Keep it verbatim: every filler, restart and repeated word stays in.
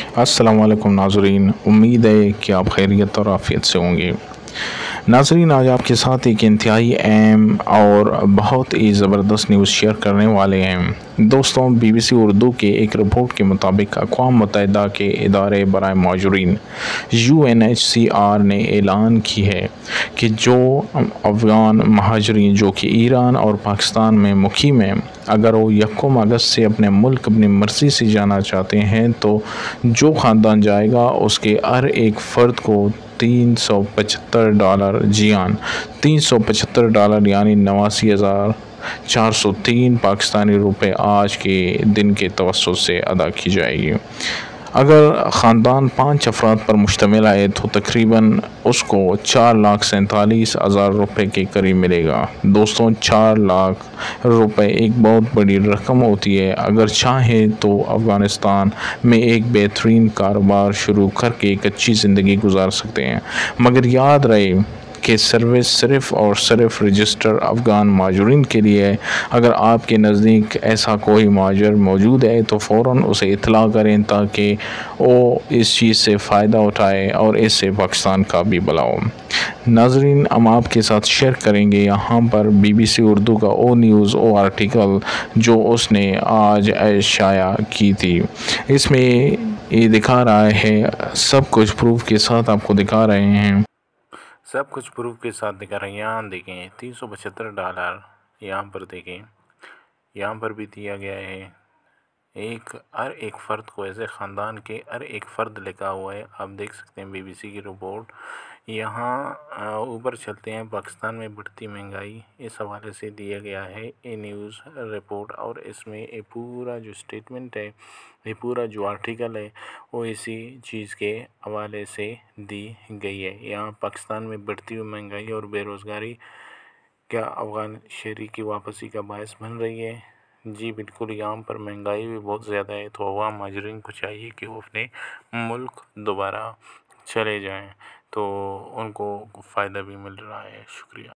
अस्सलाम वालेकुम नाज़रीन, उम्मीद है कि आप खैरियत और आफ़ियत से होंगे। नाज़रीन, आज आपके साथ एक इंतहाई अहम और बहुत ही ज़बरदस्त न्यूज़ शेयर करने वाले हैं। दोस्तों, बीबीसी उर्दू के एक रिपोर्ट के मुताबिक अक़वाम मुत्तहिदा के इदारे बराए महाजरीन U N H C R ने ऐलान की है कि जो अफ़गान महाजरीन जो कि ईरान और पाकिस्तान में मुक़ीम हैं, अगर वो यकम अगस्त से अपने मुल्क अपनी मर्ज़ी से जाना चाहते हैं तो जो ख़ानदान जाएगा उसके हर एक फ़र्द को तीन सौ पचहत्तर डॉलर जी हाँ तीन सौ पचहत्तर डॉलर यानी नवासी हज़ार चार सौ तीन पाकिस्तानी रुपए आज के दिन के तवस्सुत से अदा की जाएगी। अगर ख़ानदान पाँच अफराद पर मुश्तमिल है तो तकरीबन उसको चार लाख सैंतालीस हज़ार रुपये के करीब मिलेगा। दोस्तों, चार लाख रुपए एक बहुत बड़ी रकम होती है। अगर चाहें तो अफ़गानिस्तान में एक बेहतरीन कारोबार शुरू करके एक अच्छी ज़िंदगी गुजार सकते हैं, मगर याद रहे कि सर्विस सिर्फ़ और सिर्फ रजिस्टर अफ़गान महाजरीन के लिए है। अगर आपके नज़दीक ऐसा कोई महाजर मौजूद है तो फ़ौरन उसे इत्तला करें ताकि वो इस चीज़ से फ़ायदा उठाए और इससे पाकिस्तान का भी भला हो। नाज़रीन, हम आपके साथ शेयर करेंगे यहाँ पर बीबीसी उर्दू का ओ न्यूज़ ओ आर्टिकल जो उसने आज शाया की थी। इसमें ये दिखा रहा है, सब कुछ प्रूफ के साथ आपको दिखा रहे हैं सब कुछ प्रूफ के साथ दिखा रहे हैं। यहाँ देखें तीन सौ पचहत्तर डॉलर, यहाँ पर देखें, यहाँ पर भी दिया गया है। एक हर एक फ़र्द को, ऐसे ख़ानदान के हर एक फ़र्द लिखा हुआ है। आप देख सकते हैं बीबीसी की रिपोर्ट। यहाँ ऊपर चलते हैं, पाकिस्तान में बढ़ती महंगाई, इस हवाले से दिया गया है ये न्यूज़ रिपोर्ट। और इसमें ये पूरा जो स्टेटमेंट है, ये पूरा जो आर्टिकल है वो इसी चीज़ के हवाले से दी गई है। यहाँ पाकिस्तान में बढ़ती हुई महंगाई और बेरोज़गारी क्या अफ़गान शहरी की वापसी का बायस बन रही है? जी बिल्कुल, यहाँ पर महंगाई भी बहुत ज़्यादा है, तो अवाम महाजरीन को चाहिए कि वो अपने मुल्क दोबारा चले जाएं, तो उनको फ़ायदा भी मिल रहा है। शुक्रिया।